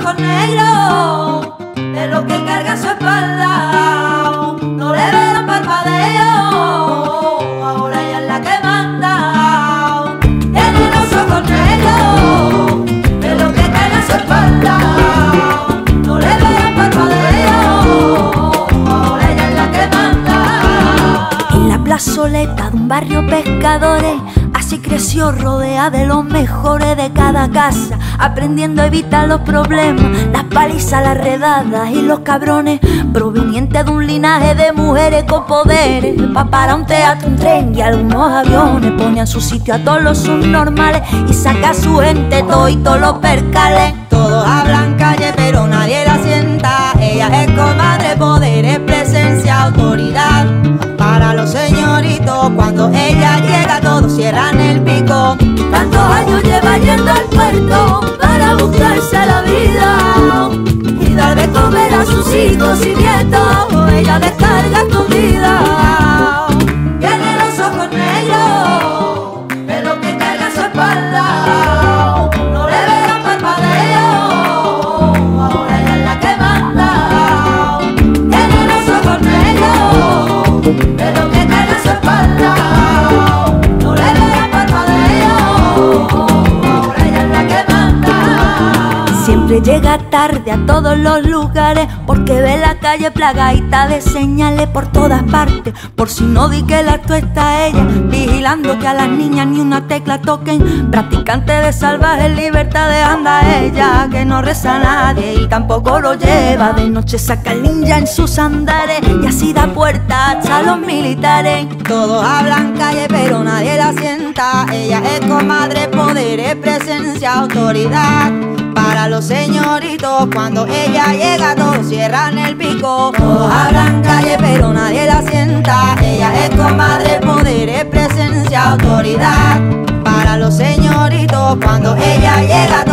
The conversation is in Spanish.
ojos negros, de lo que carga su espalda, no le verán parpadeo, ahora ella es la que manda. Tiene los ojos negros, de lo que carga su espalda, no le verán parpadeo, ahora ella es la que manda. En la plazoleta de un barrio pescadores, así creció rodeada de los mejores de cada casa, aprendiendo a evitar los problemas, las palizas, las redadas y los cabrones, provenientes de un linaje de mujeres con poderes. Para un teatro, un tren y algunos aviones, pone a su sitio a todos los subnormales y saca a su gente todo y todos los percales. Todos hablan calle pero nadie la sienta, ella es comadre, poderes, presencia, autoridad. Para los señoritos, cuando ella llega todos cierran el pico. Tantos años lleva yendo al puerto para buscarse la vida y dar de comer a sus hijos y nietos, ella descarga escondida. Tiene los ojos negros, de lo que carga su espalda, no le verán parpadeo, ahora ella es la que manda. Tiene los ojos negros, de lo que carga su espalda, no le verán parpadeo, ahora ella es la que manda. Siempre llega tarde a todos los lugares porque ve la calle plagadita de señales por todas partes. Por si no di que el acto está ella, vigilando que a las niñas ni una tecla toquen. Practicante de salvaje libertades anda ella, que no reza a nadie y tampoco lo lleva. De noche saca el ninja en sus andares y así da puerta hasta los militares. Todos hablan calle pero nadie la sienta, ella es comadre, poderes, presencia, autoridad. Para los señoritos, cuando ella llega todos cierran el pico. Todos hablan calle pero nadie la sienta, ella es comadre, poderes, presencia, autoridad. Para los señoritos, cuando ella llega